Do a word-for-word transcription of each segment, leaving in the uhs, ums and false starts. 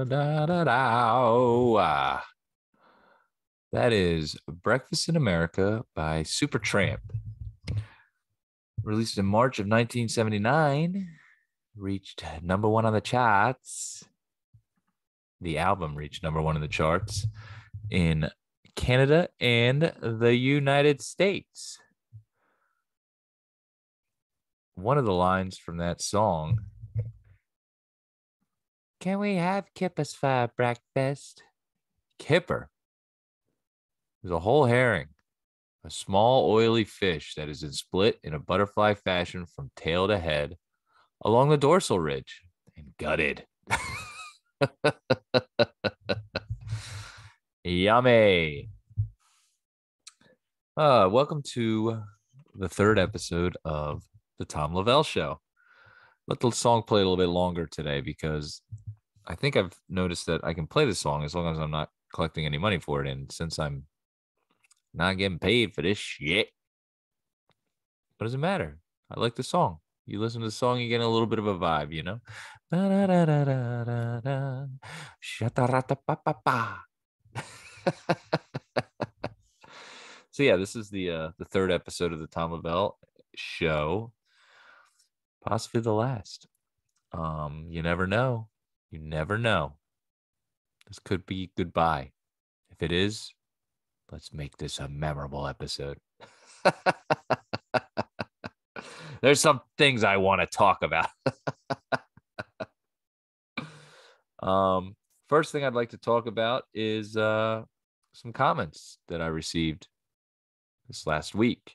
da, da, da. Ah. That is Breakfast in America by Supertramp. Released in March of nineteen seventy-nine, reached number one on the charts. The album reached number one in the charts in Canada and the United States. One of the lines from that song, can we have kippers for breakfast? Kipper is a whole herring, a small oily fish that is split in a butterfly fashion from tail to head along the dorsal ridge and gutted. Yummy. Uh, welcome to the third episode of the Tom Lavelle Show. Let the song play a little bit longer today because I think I've noticed that I can play the song as long as I'm not collecting any money for it. And since I'm not getting paid for this shit, what does it matter? I like the song. You listen to the song, you get a little bit of a vibe, you know? So yeah, this is the uh, the third episode of the Tom Lavelle Show, possibly the last. Um, you never know. You never know. This could be goodbye. If it is, let's make this a memorable episode. There's some things I want to talk about. um, first thing I'd like to talk about is uh, some comments that I received this last week.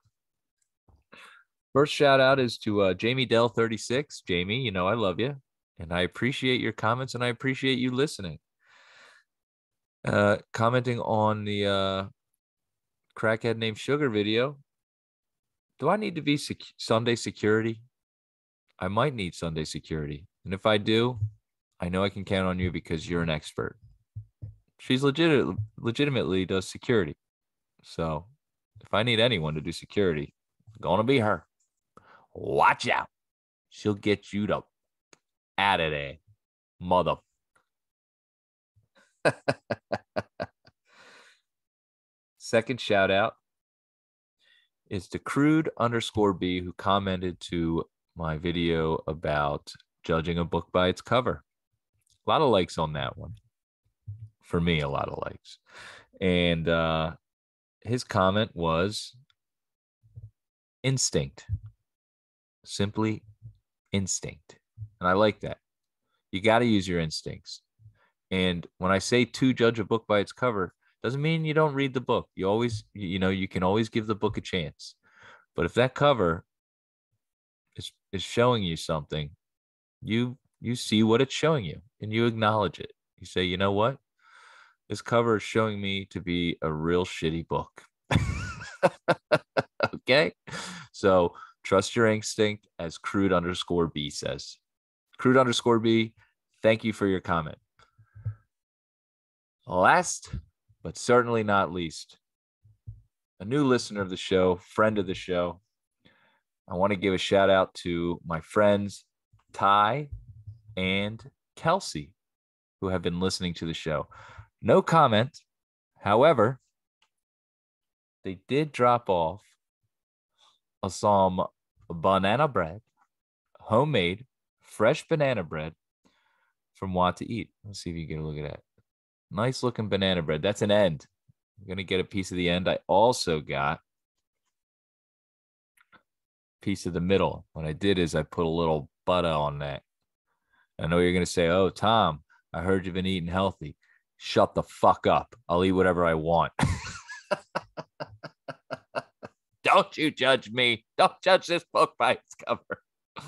First shout out is to uh, Jamie Dell thirty-six. Jamie, you know I love you, and I appreciate your comments, and I appreciate you listening. Uh, commenting on the uh, crackhead named Sugar video. Do I need to be sec- Sunday security? I might need Sunday security. And if I do, I know I can count on you because you're an expert. She's legit- legitimately does security. So if I need anyone to do security, it's going to be her. Watch out. She'll get you to out of there, mother. Second shout out is to crude underscore B, who commented to my video about judging a book by its cover. A lot of likes on that one. For me, a lot of likes. And uh, his comment was instinct. Simply instinct. And I like that. You got to use your instincts. And when I say to judge a book by its cover, doesn't mean you don't read the book. You always, you know, you can always give the book a chance. But if that cover is is showing you something, you you see what it's showing you and you acknowledge it. You say, you know what? This cover is showing me to be a real shitty book. Okay? So trust your instinct, as crude underscore B says. Crude underscore B, thank you for your comment. Last, but certainly not least, a new listener of the show, friend of the show. I want to give a shout out to my friends, Ty and Kelsey, who have been listening to the show. No comment. However, they did drop off a some banana bread, homemade, fresh banana bread from What to Eat. Let's see if you get a look at that. Nice looking banana bread. That's an end. I'm going to get a piece of the end. I also got a piece of the middle. What I did is I put a little butter on that. I know you're going to say, oh, Tom, I heard you've been eating healthy. Shut the fuck up. I'll eat whatever I want. Don't you judge me. Don't judge this book by its cover.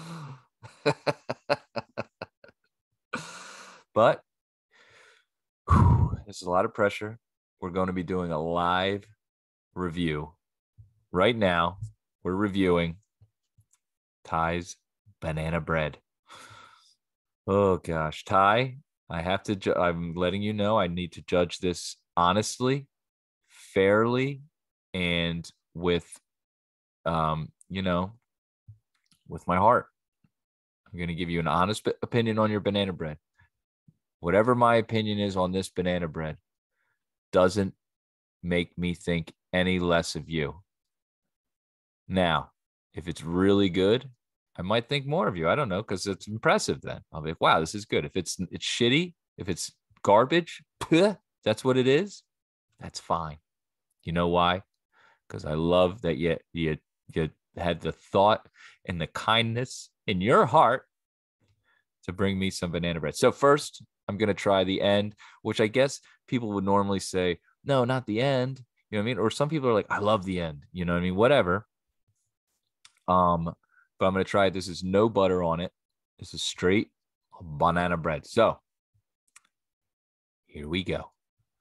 But whew, this is a lot of pressure. We're going to be doing a live review. Right now, we're reviewing Ty's banana bread. Oh, gosh. Ty, I have to, ju- I'm letting you know I need to judge this honestly, fairly, and with, um, you know, with my heart. I'm going to give you an honest opinion on your banana bread. whatever my opinion is on this banana bread doesn't make me think any less of you. Now, if it's really good, I might think more of you. I don't know, because it's impressive then. I'll be like, wow, this is good. If it's it's shitty, if it's garbage, that's what it is, that's fine. You know why? Because I love that you, you, you had the thought and the kindness in your heart to bring me some banana bread. So first, I'm going to try the end, which I guess people would normally say, no, not the end. You know what I mean? Or some people are like, I love the end. You know what I mean? Whatever. Um, but I'm going to try it. This is no butter on it. This is straight banana bread. So here we go.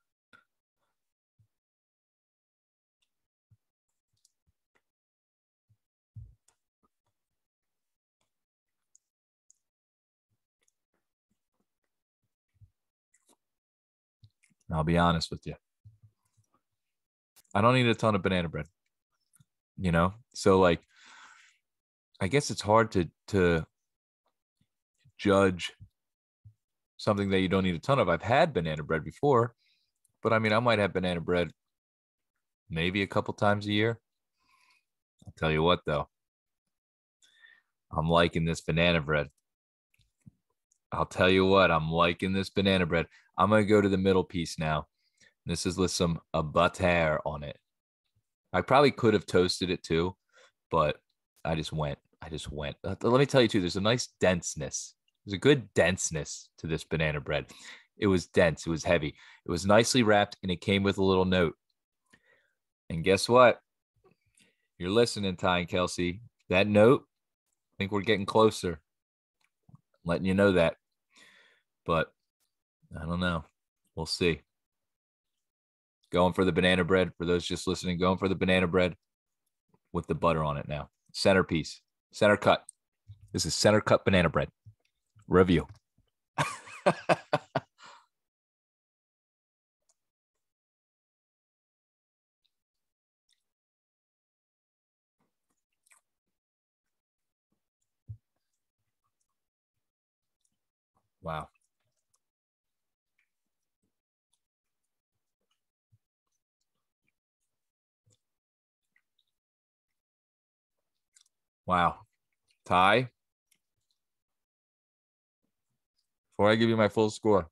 I'll be honest with you. I don't need a ton of banana bread, you know? So like, I guess it's hard to, to judge something that you don't need a ton of. I've had banana bread before, but I mean, I might have banana bread maybe a couple times a year. I'll tell you what, though, I'm liking this banana bread. I'll tell you what, I'm liking this banana bread. I'm going to go to the middle piece now. This is with some a butter on it. I probably could have toasted it too, but I just went. I just went. Let me tell you too, there's a nice denseness. There's a good denseness to this banana bread. It was dense. It was heavy. It was nicely wrapped, and it came with a little note. And guess what? You're listening, Ty and Kelsey. That note, I think we're getting closer. I'm letting you know that. But I don't know. We'll see. Going for the banana bread. For those just listening, going for the banana bread with the butter on it now. Centerpiece. Center cut. This is center cut banana bread. Review. Wow. Wow. Ty, before I give you my full score,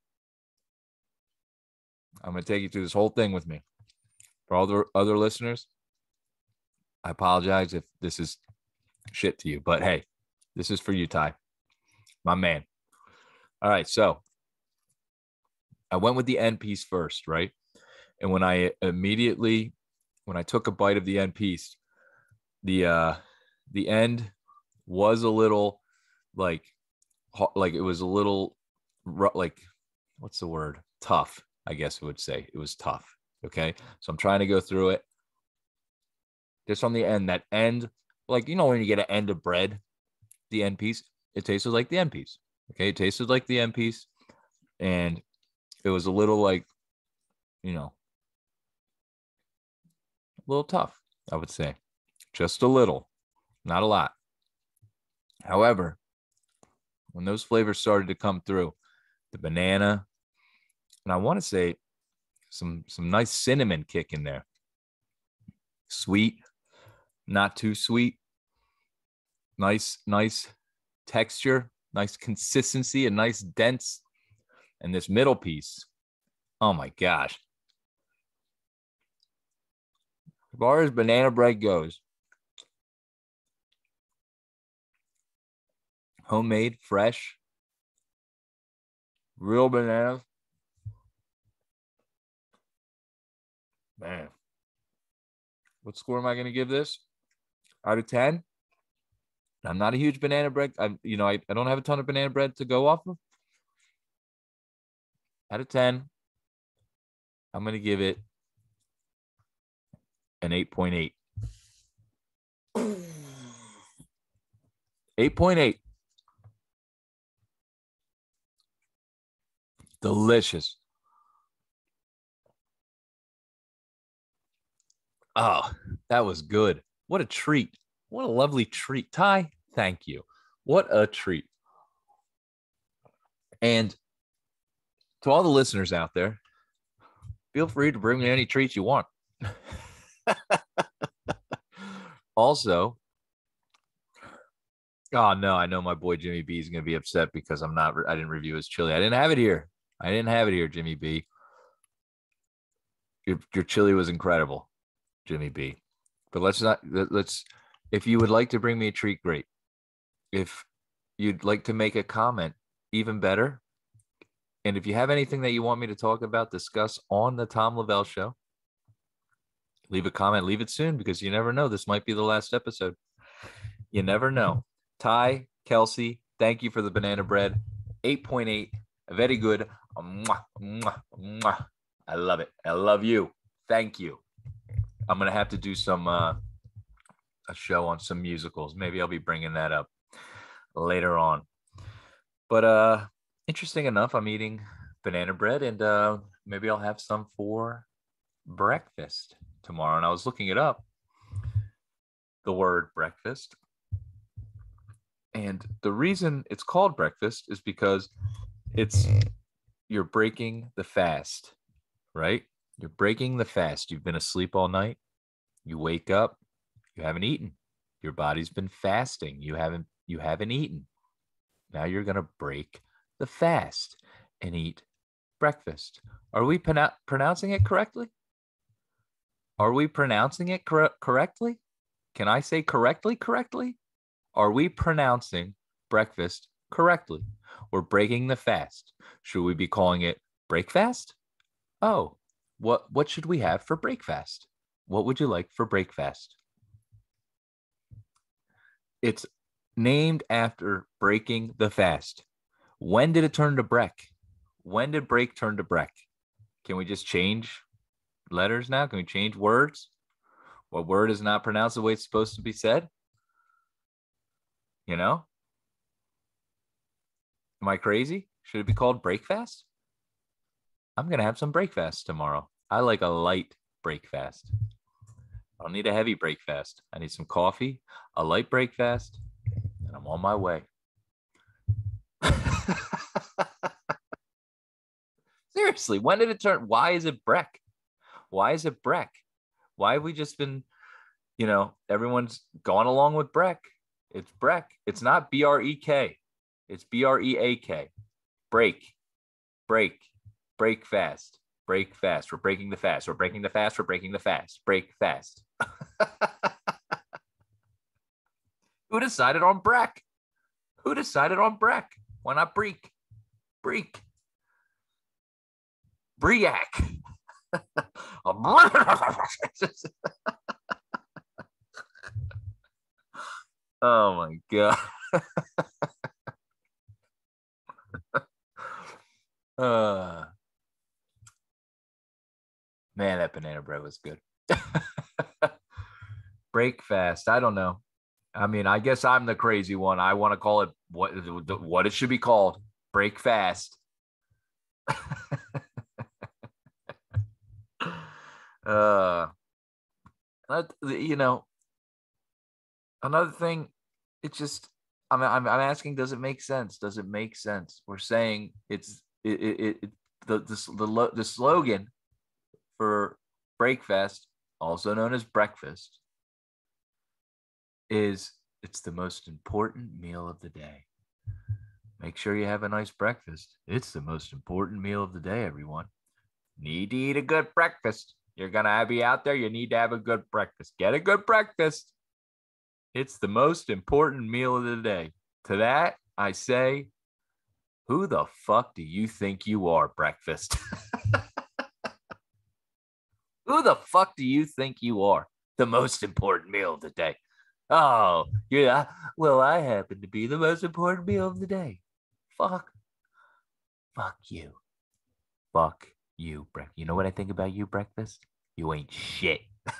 I'm going to take you through this whole thing with me. For all the other listeners, I apologize if this is shit to you, but hey, this is for you, Ty, my man. All right, so I went with the end piece first, right? And when I immediately, when I took a bite of the end piece, the uh, the end was a little like, like it was a little like, what's the word? Tough, I guess I would say. It was tough. Okay, so I'm trying to go through it. Just on the end, that end, like, you know, when you get an end of bread, the end piece, it tasted like the end piece. Okay, it tasted like the end piece, and it was a little like, you know, a little tough, I would say. Just a little, not a lot. However, when those flavors started to come through, the banana, and I want to say some some nice cinnamon kick in there. Sweet, not too sweet. Nice, nice texture, nice consistency, a nice dense. And this middle piece, oh my gosh. As far as banana bread goes, homemade, fresh, real bananas. Man, what score am I going to give this? Out of ten? I'm not a huge banana bread. I'm, you know, I, I don't have a ton of banana bread to go off of. Out of ten, I'm going to give it an eight point eight. eight point eight. Delicious. Oh, that was good. What a treat. What a lovely treat. Ty, thank you. What a treat. And To all the listeners out there, feel free to bring me any treats you want. Also, oh no, I know my boy Jimmy B is going to be upset because I'm not, I didn't review his chili. I didn't have it here. I didn't have it here, Jimmy B. Your, your chili was incredible, Jimmy B. But let's not, let's, if you would like to bring me a treat, great. If you'd like to make a comment, even better. And if you have anything that you want me to talk about, discuss on the Tom Lavelle Show, leave a comment, leave it soon, because you never know. This might be the last episode. You never know. Ty, Kelsey, thank you for the banana bread. eight point eight, very good. Mwah, mwah, mwah. I love it. I love you. Thank you. I'm going to have to do some, uh, a show on some musicals. Maybe I'll be bringing that up later on. But uh, interesting enough, I'm eating banana bread, and uh, maybe I'll have some for breakfast tomorrow. And I was looking it up, the word breakfast. And the reason it's called breakfast is because it's, you're breaking the fast, right? You're breaking the fast. You've been asleep all night. You wake up, you haven't eaten. Your body's been fasting. You haven't, you haven't eaten. Now you're going to break the fast and eat breakfast. Are we pronou- pronouncing it correctly? Are we pronouncing it cor- correctly? Can I say correctly, correctly? Are we pronouncing breakfast correctly? We're breaking the fast. Should we be calling it breakfast? Oh, what, what should we have for breakfast? What would you like for breakfast? It's named after breaking the fast. When did it turn to break? When did break turn to break? Can we just change letters now? Can we change words? What word is not pronounced the way it's supposed to be said? You know? Am I crazy? Should it be called breakfast? I'm going to have some breakfast tomorrow. I like a light breakfast. I don't need a heavy breakfast. I need some coffee, a light breakfast, and I'm on my way. Seriously, when did it turn? Why is it Breck? Why is it Breck? Why have we just been, you know, everyone's gone along with Breck? It's Breck. It's not B R E K. It's B R E A K. Break, break, break fast, break fast. We're breaking the fast. We're breaking the fast. We're breaking the fast. Break fast. Who decided on Breck? Who decided on Breck? Why not Breek? Breek. Briac. Oh my God. uh, man, that banana bread was good. Break fast. I don't know. I mean, I guess I'm the crazy one. I want to call it what, what it should be called. Break fast. uh, you know, another thing, it's just, I'm, I'm, I'm asking, does it make sense? Does it make sense? We're saying it's, it, it, it the, the, the, the slogan for breakfast, also known as breakfast, is it's the most important meal of the day. Make sure you have a nice breakfast. It's the most important meal of the day, everyone. Need to eat a good breakfast. You're going to be out there. You need to have a good breakfast. Get a good breakfast. It's the most important meal of the day. To that, I say, who the fuck do you think you are, breakfast? Who the fuck do you think you are? The most important meal of the day. Oh, yeah. Well, I happen to be the most important meal of the day. Fuck. Fuck you. Fuck you, breakfast. You know what I think about you, breakfast? You ain't shit.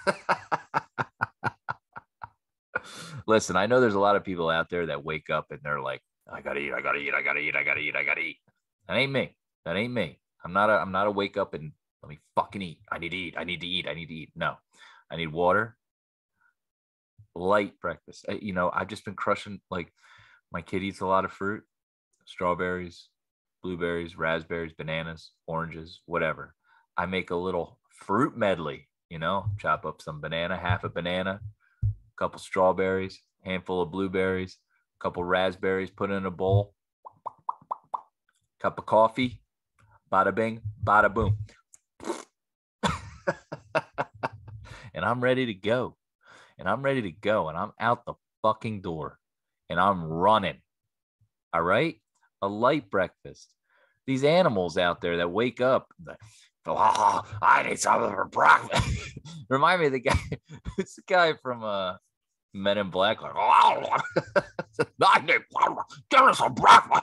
Listen, I know there's a lot of people out there that wake up and they're like, I gotta eat, I gotta eat, I gotta eat, I gotta eat, I gotta eat. That ain't me. That ain't me. I'm not a, I'm not a wake up and let me fucking eat. I need to eat. I need to eat. I need to eat. No, I need water. Light breakfast. You know, I've just been crushing, like, my kid eats a lot of fruit, strawberries, blueberries, raspberries, bananas, oranges, whatever. I make a little fruit medley, you know, chop up some banana, half a banana, a couple strawberries, handful of blueberries, a couple raspberries, put in a bowl, cup of coffee, bada bing, bada boom. And I'm ready to go. And I'm ready to go. And I'm out the fucking door. And I'm running. All right? A light breakfast. These animals out there that wake up, like, oh, I need something for breakfast. Remind me of the guy. It's the guy from uh, Men in Black. Like, oh, I need, give us some breakfast.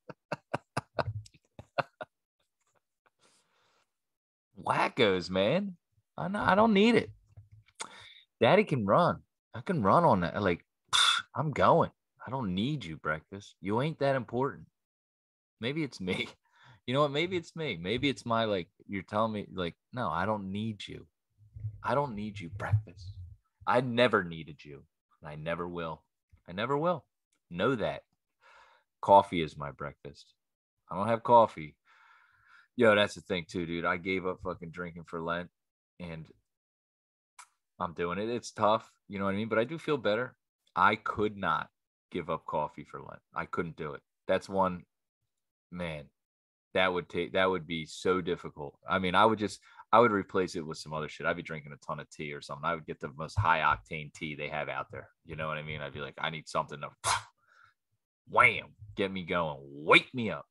Wackos, man. I know, I don't need it. Daddy can run. I can run on that. Like, I'm going. I don't need you, breakfast. You ain't that important. Maybe it's me. You know what? Maybe it's me. Maybe it's my, like, you're telling me, like, no, I don't need you. I don't need you, breakfast. I never needed you. And I never will. I never will. Know that. Coffee is my breakfast. I don't have coffee. Yo, that's the thing, too, dude. I gave up fucking drinking for Lent. And I'm doing it. It's tough. You know what I mean? But I do feel better. I could not give up coffee for Lent. I couldn't do it. That's one, man, that would take, that would be so difficult. I mean, I would just, I would replace it with some other shit. I'd be drinking a ton of tea or something. I would get the most high octane tea they have out there. You know what I mean? I'd be like, I need something to wham, get me going, wake me up.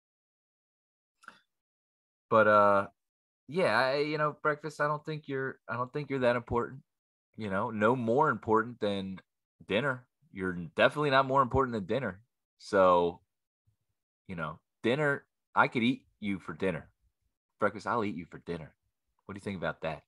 But, uh, yeah, I, you know, breakfast, I don't think you're, I don't think you're that important, you know, no more important than dinner. You're definitely not more important than dinner. So, you know, dinner, I could eat you for dinner. Breakfast, I'll eat you for dinner. What do you think about that?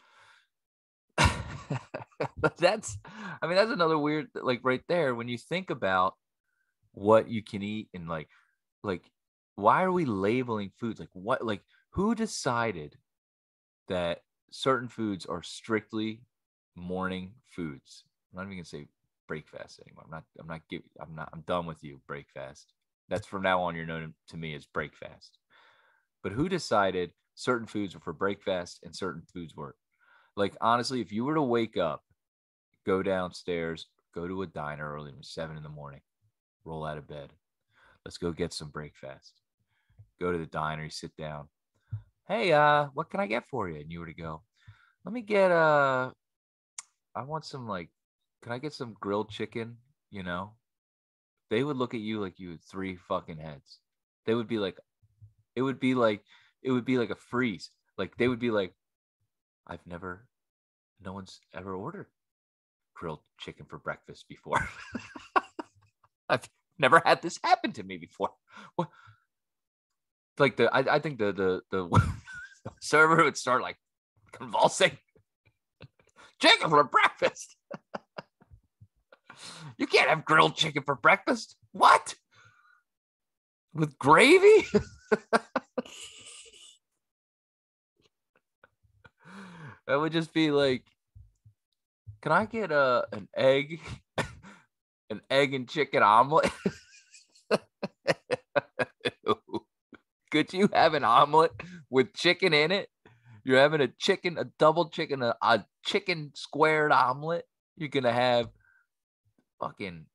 But that's, I mean, that's another weird, like right there, when you think about what you can eat and like, like, why are we labeling foods? Like what, like who decided that certain foods are strictly morning foods? I'm not even gonna say breakfast anymore. I'm not, I'm not giving, I'm not, I'm done with you, breakfast. That's from now on, you're known to me as breakfast. But who decided certain foods were for breakfast and certain foods were? Like, honestly, if you were to wake up, go downstairs, go to a diner early, seven in the morning, roll out of bed. Let's go get some breakfast. Go to the diner, you sit down. Hey, uh, what can I get for you? And you were to go, let me get, uh, I want some, like, can I get some grilled chicken? You know, they would look at you like you had three fucking heads. They would be like, it would be like, it would be like a freeze. Like, they would be like, I've never, no one's ever ordered grilled chicken for breakfast before. I've never had this happen to me before. What? Like the, I, I think the, the, the server would start like convulsing. Chicken for breakfast. You can't have grilled chicken for breakfast. What? With gravy? That would just be like, can I get a an egg, an egg and chicken omelet? Could you have an omelet with chicken in it? You're having a chicken, a double chicken, a, a chicken squared omelet. You're gonna have fucking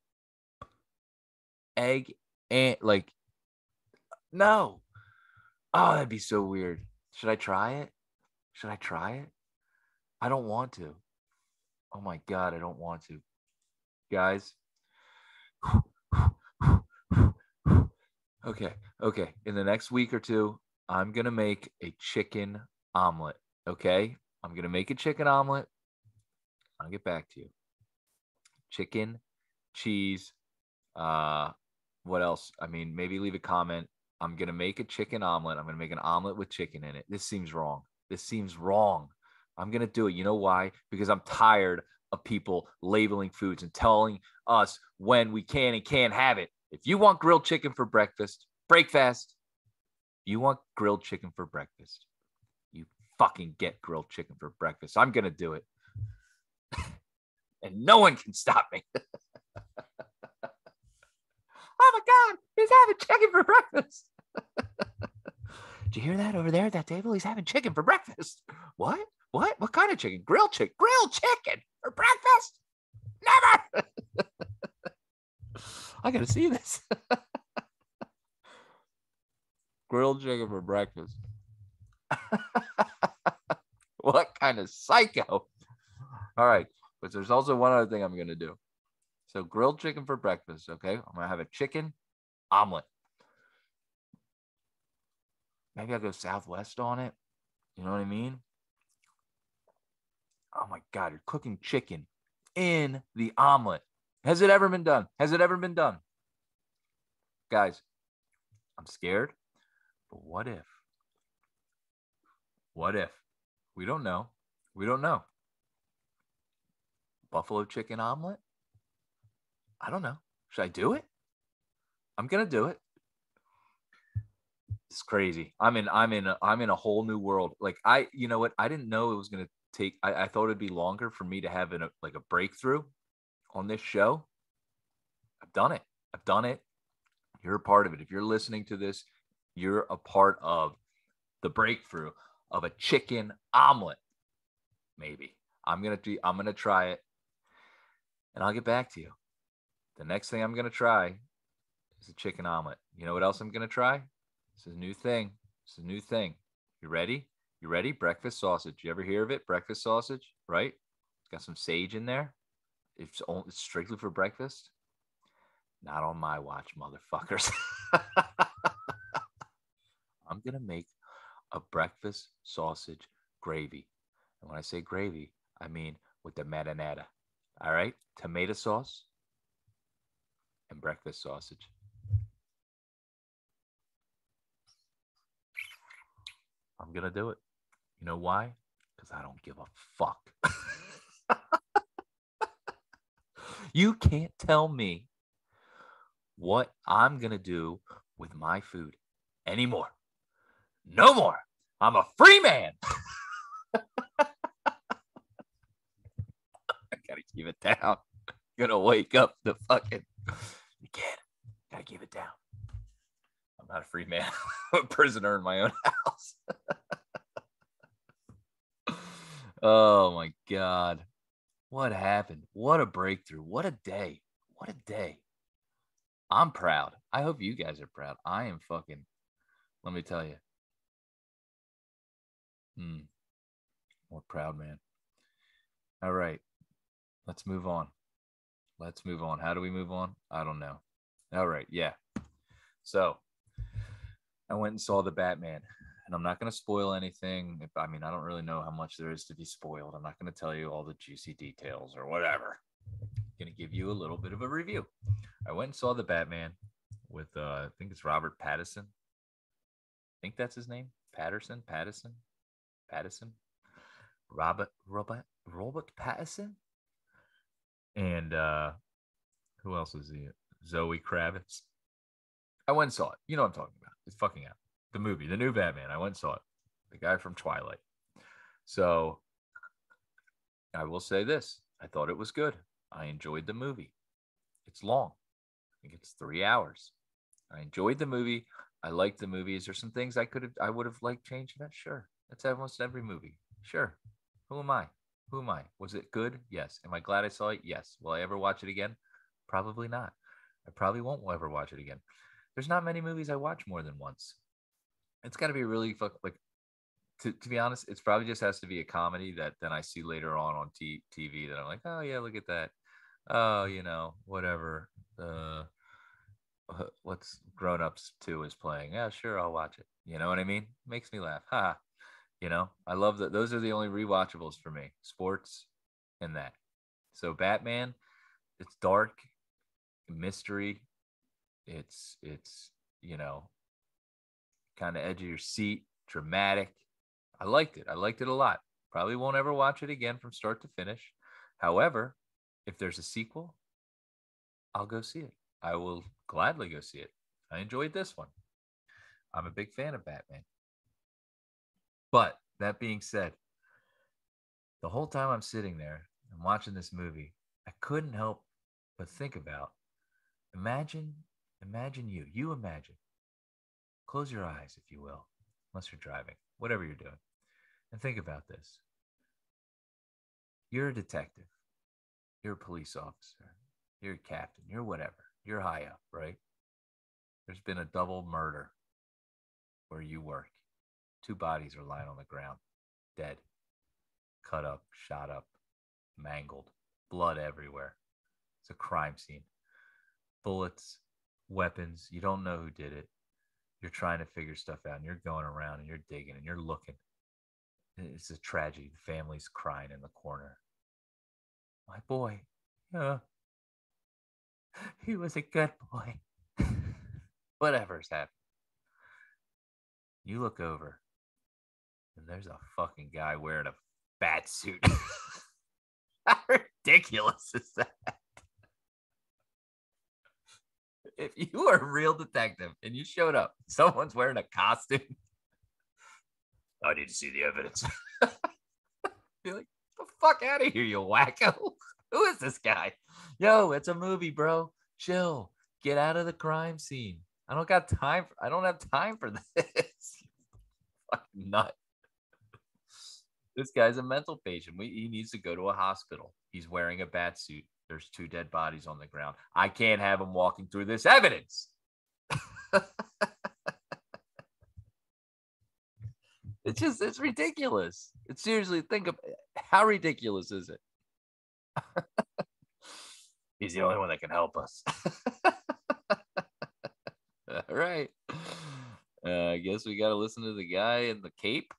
egg and like, no. Oh, that'd be so weird. Should I try it? Should I try it? I don't want to. Oh my God, I don't want to. Guys. Okay, okay. In the next week or two, I'm going to make a chicken omelet, okay? I'm going to make a chicken omelet. I'll get back to you. Chicken, cheese, uh, what else? I mean, maybe leave a comment. I'm going to make a chicken omelet. I'm going to make an omelet with chicken in it. This seems wrong. This seems wrong. I'm going to do it. You know why? Because I'm tired of people labeling foods and telling us when we can and can't have it. If you want grilled chicken for breakfast, break fast. If you want grilled chicken for breakfast, you fucking get grilled chicken for breakfast. I'm going to do it. And no one can stop me. Oh my God, he's having chicken for breakfast. Did you hear that over there at that table? He's having chicken for breakfast. What? What? What kind of chicken? Grilled chicken. Grilled chicken for breakfast? Never. I got to see this. Grilled chicken for breakfast. What kind of psycho? All right. But there's also one other thing I'm going to do. So grilled chicken for breakfast, okay? I'm going to have a chicken omelet. Maybe I'll go Southwest on it. You know what I mean? Oh, my God. You're cooking chicken in the omelet. Has it ever been done? Has it ever been done? Guys, I'm scared. But what if? What if? We don't know. We don't know. Buffalo chicken omelet? I don't know. Should I do it? I'm gonna do it. It's crazy. I'm in. I'm in. A, I'm in a whole new world. Like I, you know what? I didn't know it was gonna take. I, I thought it'd be longer for me to have an, a, like a breakthrough on this show. I've done it. I've done it. You're a part of it. If you're listening to this, you're a part of the breakthrough of a chicken omelet. Maybe I'm gonna do. I'm gonna try it, and I'll get back to you. The next thing I'm gonna try is a chicken omelet. You know what else I'm gonna try? This is a new thing. It's a new thing. You ready? You ready? Breakfast sausage. You ever hear of it? Breakfast sausage, right? It's got some sage in there. It's, only, it's strictly for breakfast. Not on my watch, motherfuckers. I'm gonna make a breakfast sausage gravy. And when I say gravy, I mean with the marinara. All right? Tomato sauce and breakfast sausage. I'm going to do it. You know why? Because I don't give a fuck. You can't tell me what I'm going to do with my food anymore. No more. I'm a free man. I gotta keep it down. Gonna wake up the fucking kid. Gotta keep it down. I'm not a free man. I'm a prisoner in my own house. Oh my God. What happened? What a breakthrough. What a day. What a day. I'm proud. I hope you guys are proud. I am fucking, let me tell you. Hmm. More proud, man. All right. Let's move on. Let's move on. How do we move on? I don't know. All right. Yeah. So I went and saw the Batman, and I'm not going to spoil anything. If, I mean, I don't really know how much there is to be spoiled. I'm not going to tell you all the juicy details or whatever. I'm going to give you a little bit of a review. I went and saw the Batman with, uh, I think it's Robert Pattinson. I think that's his name. Patterson, Patterson, Patterson. Robert, Robert, Robert Pattinson. And uh, who else is he? Zoe Kravitz. I went and saw it. You know what I'm talking about. It's fucking out. The movie, the new Batman. I went and saw it. The guy from Twilight. So I will say this. I thought it was good. I enjoyed the movie. It's long. I think it's three hours. I enjoyed the movie. I liked the movie. Is there some things I could have, I would have liked changing that? Sure. That's almost every movie. Sure. Who am I? Who am I? Was it good? Yes. Am I glad I saw it? Yes. Will I ever watch it again? Probably not. I probably won't ever watch it again. There's not many movies I watch more than once. It's got to be really fuck like. To, to be honest, it's probably just has to be a comedy that then I see later on on t- TV that I'm like, oh yeah, look at that. Oh, you know, whatever. Uh, what's Grown Ups two is playing. Yeah, sure, I'll watch it. You know what I mean? Makes me laugh. Ha. You know, I love that. Those are the only rewatchables for me. Sports and that. So Batman, it's dark, mystery. It's, it's, you know, kind of edge of your seat, dramatic. I liked it. I liked it a lot. Probably won't ever watch it again from start to finish. However, if there's a sequel, I'll go see it. I will gladly go see it. I enjoyed this one. I'm a big fan of Batman. But that being said, the whole time I'm sitting there and watching this movie, I couldn't help but think about, imagine, imagine you, you imagine Close your eyes, if you will, unless you're driving, whatever you're doing. And think about this. You're a detective. You're a police officer. You're a captain. You're whatever. You're high up, right? There's been a double murder where you work. Two bodies are lying on the ground, dead, cut up, shot up, mangled, blood everywhere. It's a crime scene. Bullets, weapons. You don't know who did it. You're trying to figure stuff out, and you're going around and you're digging and you're looking. It's a tragedy. The family's crying in the corner. My boy, yeah, he was a good boy. Whatever's happened. You look over, and there's a fucking guy wearing a bat suit. How ridiculous is that? If you were a real detective and you showed up, someone's wearing a costume. I need to see the evidence. Be like, the fuck out of here, you wacko. Who is this guy? Yo, it's a movie, bro. Chill. Get out of the crime scene. I don't got time. For, I don't have time for this. Fucking nut. This guy's a mental patient. We, he needs to go to a hospital. He's wearing a bat suit. There's two dead bodies on the ground. I can't have him walking through this evidence. It's just, it's ridiculous. It's seriously, think of how ridiculous is it? He's the only one that can help us. All right. Uh, I guess we got to listen to the guy in the cape.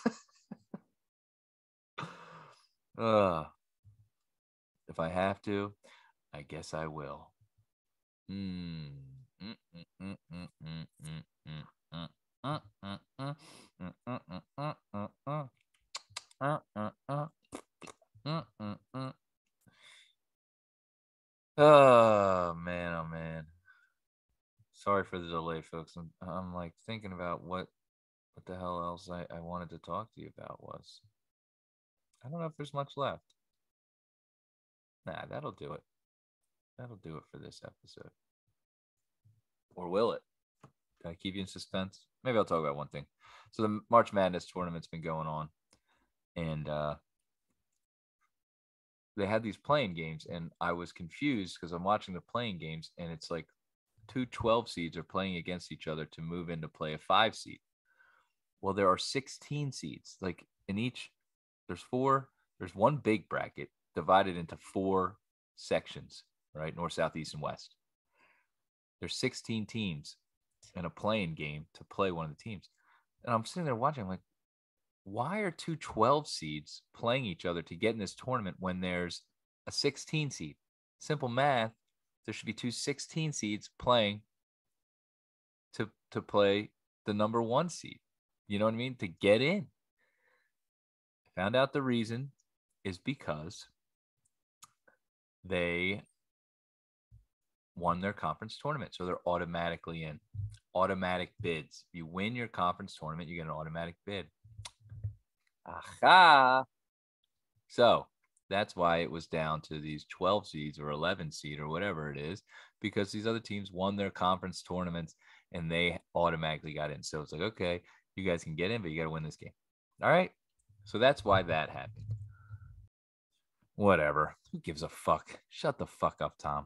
uh, if I have to, I guess I will. Mm. Mm, mm, mm, mm, mm, mm, mm, mm. Uh, uh, uh, uh, uh, uh, uh, uh, uh, uh, uh, uh, uh, uh. Oh man, oh man. Sorry for the delay, folks. I'm, I'm like thinking about what what the hell else I, I wanted to talk to you about was. I don't know if there's much left. Nah, that'll do it. That'll do it for this episode. Or will it? Can I keep you in suspense? Maybe I'll talk about one thing. So the March Madness tournament's been going on, and uh, they had these playing games, and I was confused because I'm watching the playing games, and it's like two twelve seeds are playing against each other to move in to play a five seed. Well, there are sixteen seeds. Like in each, there's four. There's one big bracket divided into four sections, right? North, south, east, and west. There's sixteen teams in a playing game to play one of the teams. And I'm sitting there watching, I'm like, why are two twelve seeds playing each other to get in this tournament when there's a sixteen seed? Simple math, there should be two sixteen seeds playing to, to play the number one seed. You know what I mean? To get in. I found out the reason is because they won their conference tournament. So they're automatically in. Automatic bids. If you win your conference tournament, you get an automatic bid. Aha. So that's why it was down to these twelve seeds or eleven seed or whatever it is, because these other teams won their conference tournaments and they automatically got in. So it's like, okay, you guys can get in, but you got to win this game. All right. So that's why that happened. Whatever. Who gives a fuck? Shut the fuck up, Tom.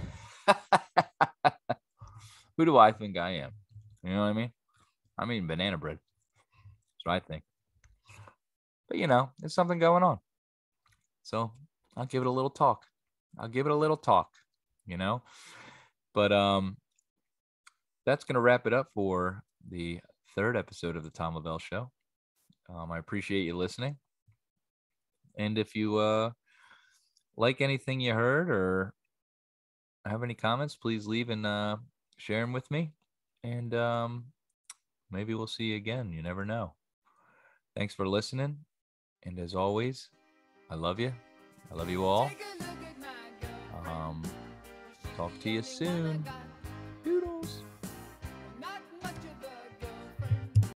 Who do I think I am? You know what I mean? I'm eating banana bread. That's what I think. But, you know, there's something going on. So I'll give it a little talk. I'll give it a little talk, you know? But um, that's going to wrap it up for the third episode of the Tom Lavelle Show. Um, I appreciate you listening. And if you uh, like anything you heard or have any comments, please leave and uh, share them with me. And um, maybe we'll see you again. You never know. Thanks for listening. And as always, I love you. I love you all. Um, talk to you soon.